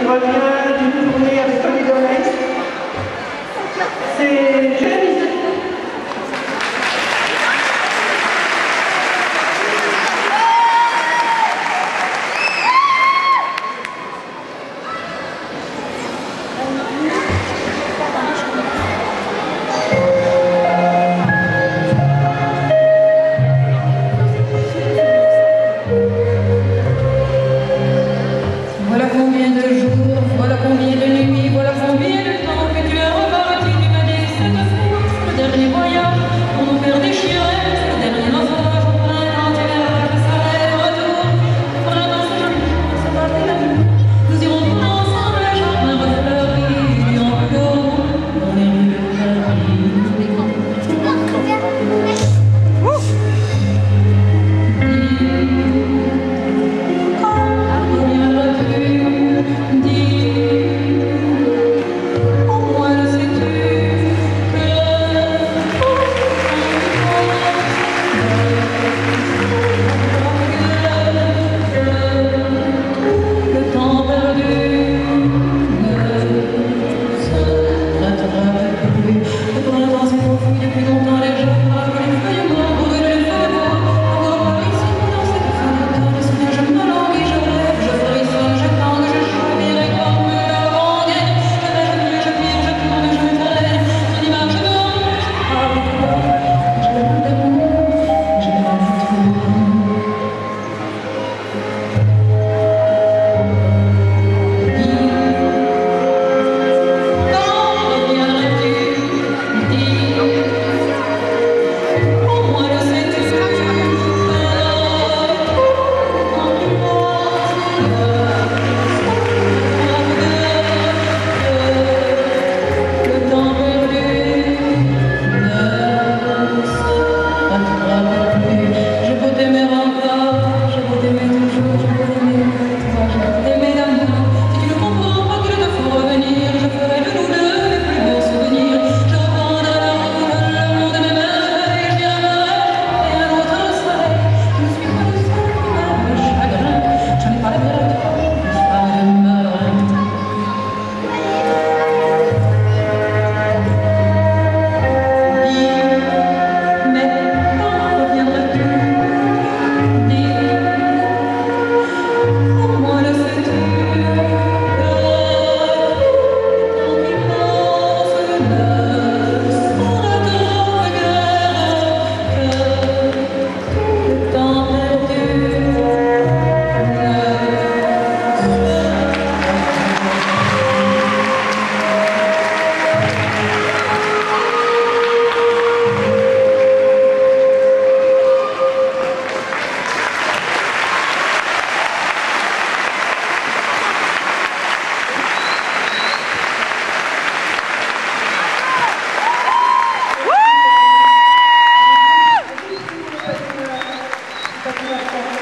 revient d'une tournée avec Tony Gomez. C'est Jérémy. Voilà combien de jours, voilà combien de nuits, voilà combien de temps que tu es reparti. Tu m'as dit cette fois, c'est le dernier voyage pour nous faire déchirer, c'est le dernier naufrage. Au printemps, tu verras que ça va être retour. Au printemps, c'est joli, c'est pas la vie. Nous irons tous ensemble, les jardins refleuris, en pleurant dans les rues de Paris. Gracias.